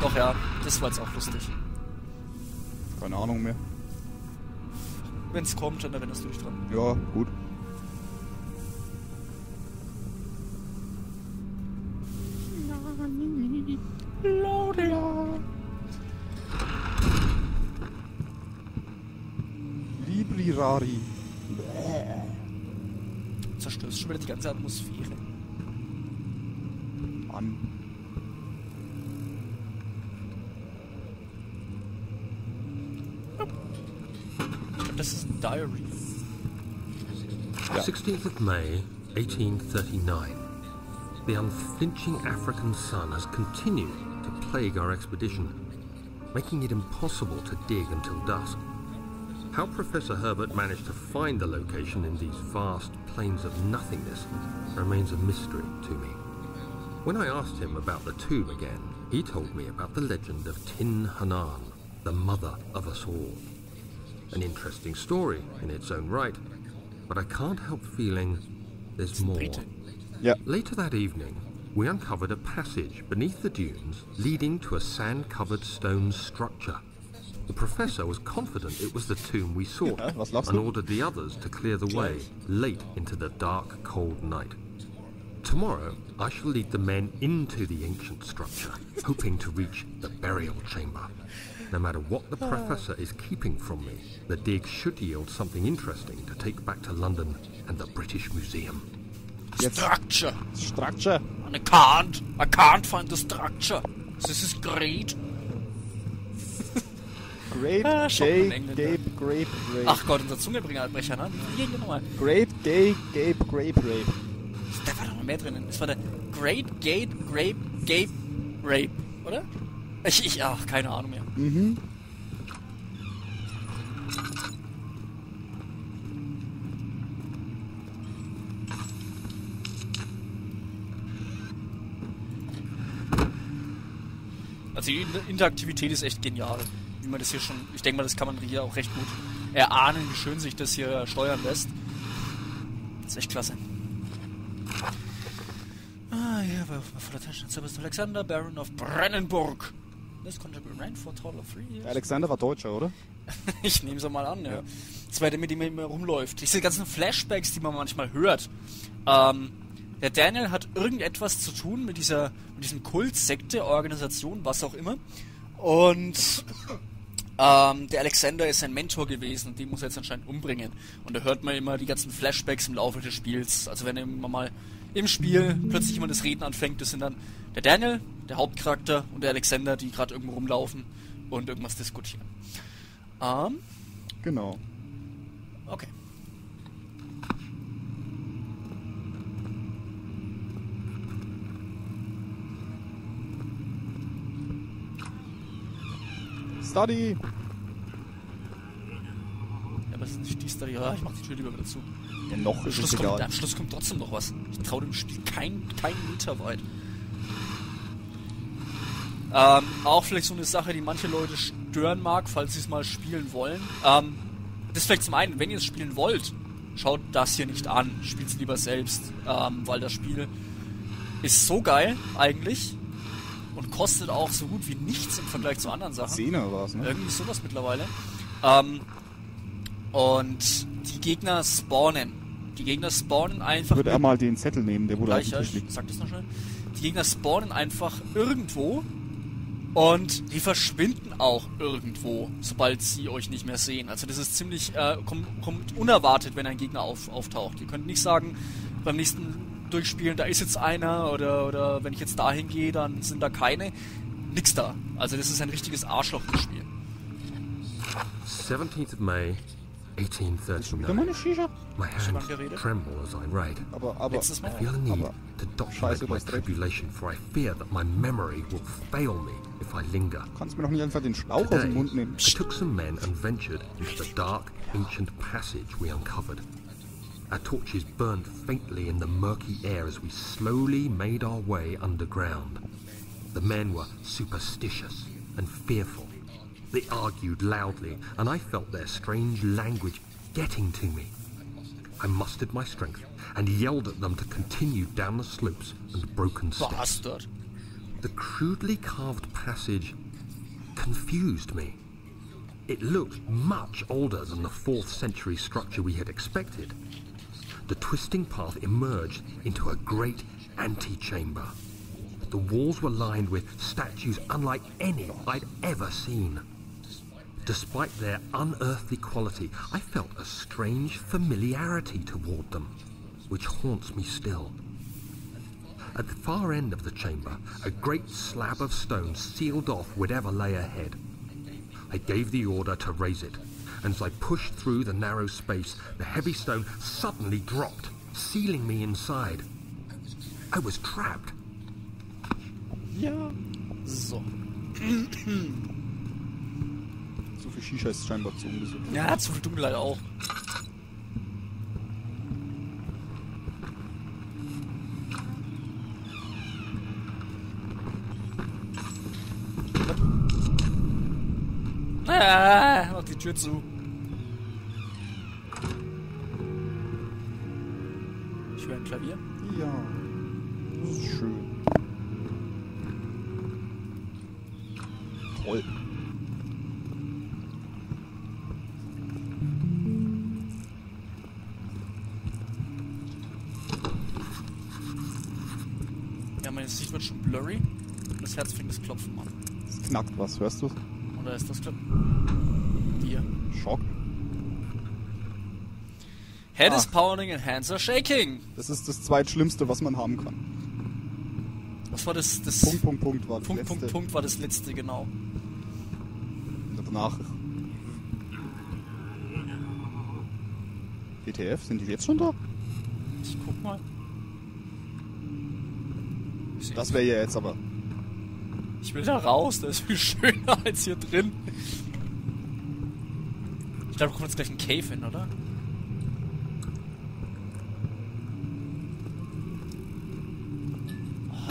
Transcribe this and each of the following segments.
Doch, ja, das war jetzt auch lustig. Keine Ahnung mehr. Wenn's kommt, dann erinnerst du dich dran. Ja, gut. Librirari. Zerstörst schon wieder die ganze Atmosphäre. Mann. Das ist ein Diary. Ja. 16th of May, 1839. The unflinching African sun has continued to plague our expedition, making it impossible to dig until dusk. How Professor Herbert managed to find the location in these vast plains of nothingness remains a mystery to me. When I asked him about the tomb again, he told me about the legend of Tin Hanan, the mother of us all. An interesting story in its own right, but I can't help feeling there's more. Ja. Later that evening, we uncovered a passage beneath the dunes leading to a sand-covered stone structure. The professor was confident it was the tomb we sought Ja, was lachst and du? ordered the others to clear the way late into the dark, cold night. Tomorrow, I shall lead the men into the ancient structure, hoping to reach the burial chamber. No matter what the professor is keeping from me, the dig should yield something interesting to take back to London and the British Museum. Jetzt. Structure. Structure. I can't find the structure. This is great. Grape, schon Gay, ein Engländer. Gape, Grape, Rape. Ach Gott, unser Zungebrecher, ne? Wie ging der nochmal? Grape, Gay, Gape, Grape, Rape. Da war doch noch mehr drinnen. Das war der Great Gate, Grape, Gape, Rape, oder? Ach, keine Ahnung mehr. Mhm. Also die Interaktivität ist echt genial. Wie man das hier schon, ich denke mal, das kann man hier auch recht gut erahnen, wie schön sich das hier steuern lässt. Das ist echt klasse. Ah, ja, for the attention service to Alexander, Baron of Brennenburg. This contract will reign for a total of 3 years. Der Alexander war Deutscher, oder? Ich nehme es mal an, ja. Das war der, mit dem er immer rumläuft. Diese ganzen Flashbacks, die man manchmal hört. Der Daniel hat irgendetwas zu tun mit diesem Kult, Sekte, Organisation, was auch immer. Und der Alexander ist sein Mentor gewesen und den muss er jetzt anscheinend umbringen. Und da hört man immer die ganzen Flashbacks im Laufe des Spiels. Also wenn immer mal im Spiel plötzlich jemand das Reden anfängt, das sind dann der Daniel, der Hauptcharakter, und der Alexander, die gerade irgendwo rumlaufen und irgendwas diskutieren. Genau. Okay. Study. Ja, aber es ist nicht die Story. Ja, ich mach die Tür lieber wieder zu. Ja, noch ist es egal. Am Schluss kommt trotzdem noch was. Ich traue dem Spiel kein Meter weit. Auch vielleicht so eine Sache, die manche Leute stören mag, falls sie es mal spielen wollen. Das vielleicht zum einen, wenn ihr es spielen wollt, schaut das hier nicht an. Spielt es lieber selbst, weil das Spiel ist so geil eigentlich und kostet auch so gut wie nichts im Vergleich zu anderen Sachen. 10er war es, ne? Irgendwie sowas mittlerweile. Und die Gegner spawnen. Einfach. Würde er mal den Zettel nehmen, der wurde auf gleich, dem ja, Tisch ich liegt. sag das noch schnell. Die Gegner spawnen einfach irgendwo und die verschwinden auch irgendwo, sobald sie euch nicht mehr sehen. Also das ist ziemlich kommt unerwartet, wenn ein Gegner auftaucht. Ihr könnt nicht sagen, beim nächsten Durchspielen, da ist jetzt einer oder wenn ich jetzt dahin gehe, dann sind da keine. Nix da. Also das ist ein richtiges Arschloch, das Spiel. 17th of May, Wieder 1839. mal eine Shisha? My Schon hands geredet? tremble as I write. Aber, Letztes Mal. I feel a need Aber to Scheiße, document my überstreckt. tribulation, for I fear that my memory will fail me if I linger. Du kannst mir doch nicht einfach den Schlauch aus Today, dem Mund nehmen. I took some men and ventured into the dark, ancient passage we uncovered. Our torches burned faintly in the murky air as we slowly made our way underground. The men were superstitious and fearful. They argued loudly, and I felt their strange language getting to me. I mustered my strength and yelled at them to continue down the slopes and broken steps. Bastard. The crudely carved passage confused me. It looked much older than the 4th century structure we had expected. The twisting path emerged into a great antechamber. The walls were lined with statues unlike any I'd ever seen. Despite their unearthly quality, I felt a strange familiarity toward them, which haunts me still. At the far end of the chamber, a great slab of stone sealed off whatever lay ahead. I gave the order to raise it, and as I pushed through the narrow space, the heavy stone suddenly dropped, sealing me inside. I was trapped. Ja. So. So viel Shisha ist scheinbar zu ungesund. Ja, zu viel Dunkelheit auch. Mach die Tür zu. Ich höre ein Klavier. Ja. Das ist schön. Toll. Ja, mein Gesicht wird schon blurry. Und das Herz fängt das Klopfen an. Es knackt was, hörst du? Oder ist das Klopfen? Dir. Schock. Head is pounding and hands are shaking. Das ist das Zweitschlimmste, was man haben kann. Was war das? Punkt war das letzte. Punkt war das letzte, genau. Und danach. WTF, sind die jetzt schon da? Ich guck mal. Das wäre ja jetzt aber. Ich will da raus, das ist viel schöner als hier drin. Ich glaube, da kommt jetzt gleich ein Cave hin, oder? Oh.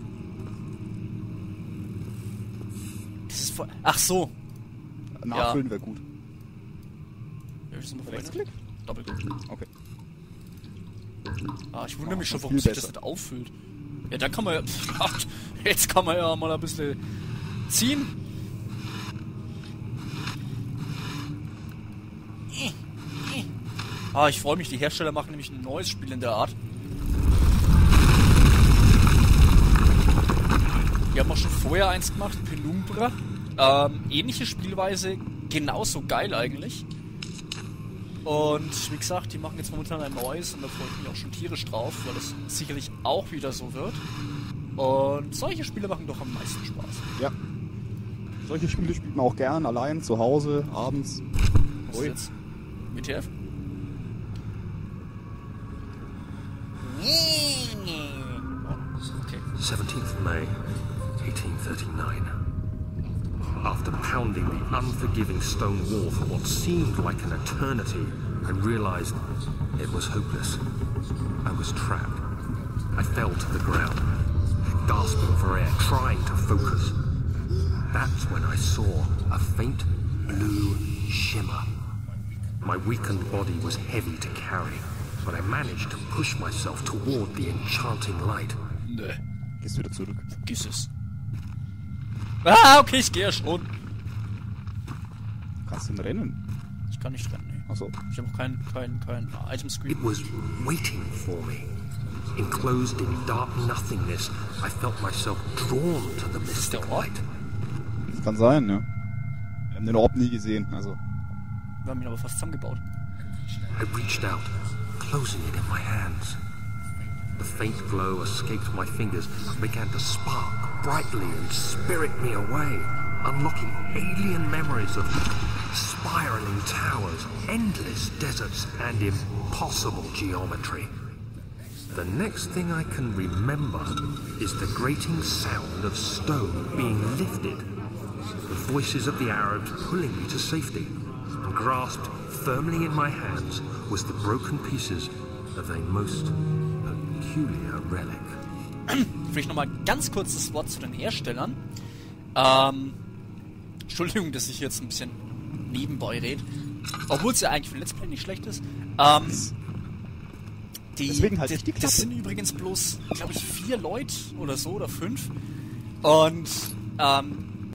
Das ist voll... Ach so. Nachfüllen wäre gut. Rechtsklick? Doppelklick. Okay. Ah, ich wundere mich schon, das warum ist sich viel das nicht auffüllt. Ja, da kann man ja... Jetzt kann man ja mal ein bisschen ziehen. Ah, ich freue mich, die Hersteller machen nämlich ein neues Spiel in der Art. Die haben auch schon vorher eins gemacht, Penumbra. Ähnliche Spielweise, genauso geil eigentlich. Und wie gesagt, die machen jetzt momentan ein neues und da freue ich mich auch schon tierisch drauf, weil das sicherlich auch wieder so wird. Und solche Spiele machen doch am meisten Spaß. Ja. Solche Spiele spielt man auch gern, allein, zu Hause, abends. Was ist jetzt? WTF? Okay. 17th May, 1839. After pounding the unforgiving stone wall for what seemed like an eternity, I realized it was hopeless. I was trapped. I fell to the ground, gasping for air, trying to focus. That's when I saw a faint blue shimmer. My weakened body was heavy to carry, but I managed to push myself toward the enchanting light. Nee. Gehst wieder zurück. Vergiss es. Ah, okay, ich gehe ja schon. Kannst du denn rennen? Ich kann nicht rennen, nee. Achso. Ich habe auch kein Item-Screen. It was waiting for me. Enclosed in dark nothingness, I felt myself drawn to the mystic light. Das kann sein, ja. Wir haben den Orb nie gesehen, also. Wir haben ihn aber fast zusammengebaut. I reached out, closing it in my hands. The faint glow escaped my fingers and began to spark brightly and spirit me away, unlocking alien memories of spiraling towers, endless deserts, and impossible geometry. The next thing I can remember is the grating sound of stone being lifted, the voices of the Arabs pulling me to safety, and grasped firmly in my hands was the broken pieces of a most peculiar relic. Vielleicht nochmal ganz kurz das Wort zu den Herstellern. Entschuldigung, dass ich jetzt ein bisschen nebenbei rede. Obwohl es ja eigentlich für Let's Play nicht schlecht ist. Deswegen halt nicht die Klappe. Das sind übrigens bloß, glaube ich, 4 Leute oder so, oder 5, Und